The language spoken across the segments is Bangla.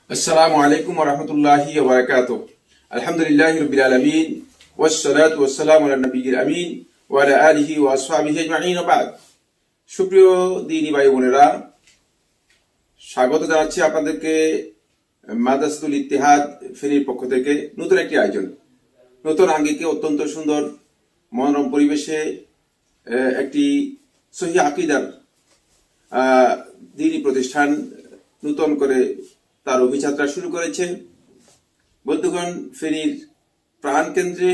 अस्सलामु अलैकुम वरहमतुल्लाहि वबरकातुह। अल्हम्दुलिल्लाहि रब्बिल आलमीन वस्सलातु वस्सलामु अला नबिय्यिल अमीन व अला आलिहि व আসহাবিহি আজমাইন। বাদ। সুপ্রিয় দ্বীনী ভাই বোনেরা, স্বাগত জানাচ্ছি আপনাদেরকে মাদ্রাসাতুল ইত্তেহাদ ফেনীর পক্ষ থেকে নতুন একটি আয়োজন, নতুন আঙ্গিকে অত্যন্ত সুন্দর মনোরম পরিবেশে একটি সহিহ আকীদার দ্বীনী প্রতিষ্ঠান নতুন করে তার অভিযাত্রা শুরু করেছে। বন্ধুগণ, ফেনীর প্রাণ কেন্দ্রে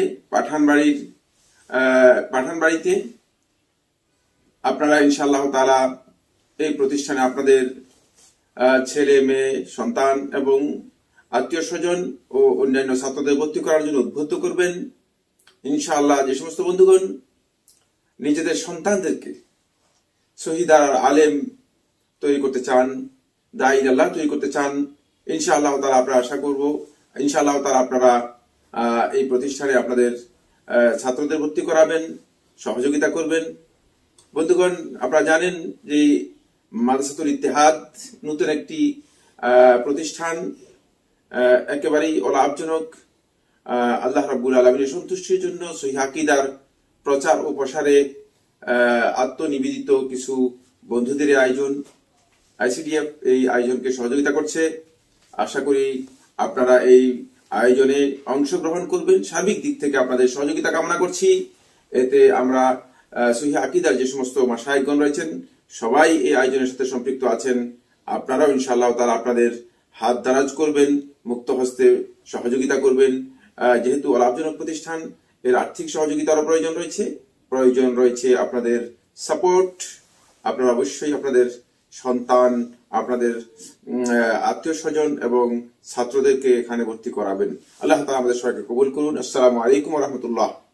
পাঠানবাড়িতে আপনারা ইনশাআল্লাহ তাআলা এই প্রতিষ্ঠানে আপনাদের ছেলে মেয়ে সন্তান এবং আত্মীয় স্বজন ও অন্যান্য ছাত্রদের ভর্তি করার জন্য উদ্বুদ্ধ করবেন ইনশাআল্লাহ। যে সমস্ত বন্ধুগণ নিজেদের সন্তানদেরকে শহীদার আলেম তৈরি করতে চান, দাঈ আল্লাহ তৈরি করতে চান, ইনশাআল্লাহ তাআলা আমরা আশা করব ইনশাআল্লাহ তাআলা আপনারা এই প্রতিষ্ঠানে আপনাদের ছাত্রদের ভর্তি করাবেন, সহযোগিতা করবেন। বন্ধুগণ, আপনারা জানেন যে মাদ্রাসাতুল ইত্তেহাদ নতুন একটি প্রতিষ্ঠান, একেবারেই অলাভজনক, আল্লাহ রাব্বুল আলামিনের সন্তুষ্টির জন্য সহিহ আকীদার প্রচার ও প্রসারে আত্মনিবেদিত কিছু বন্ধুদের আয়োজন। আইসিডিএফ এই আয়োজনকে সহযোগিতা করছে। আশা করি আপনারা এই আয়োজনে অংশগ্রহণ করবেন। সার্বিক দিক থেকে আপনাদের সহযোগিতা কামনা করছি। এতে আমরা সহিহ আকীদার যে সমস্ত মাশায়েখগণ রয়েছেন সবাই এই আয়োজনের সাথে সম্পৃক্ত আছেন। আপনারাও ইনশাআল্লাহ তাআলা আপনাদের হাত দারাজ করবেন, মুক্ত হস্তে সহযোগিতা করবেন। যেহেতু অলাভজনক প্রতিষ্ঠান, এর আর্থিক সহযোগিতারও প্রয়োজন রয়েছে আপনাদের সাপোর্ট। আপনারা অবশ্যই আপনাদের সন্তান, আপনাদের আত্মীয় স্বজন এবং ছাত্রদেরকে এখানে ভর্তি করাবেন। আল্লাহ তাআলা আমাদের সবাইকে কবুল করুন। আসসালামু আলাইকুম ওয়া রাহমাতুল্লাহ।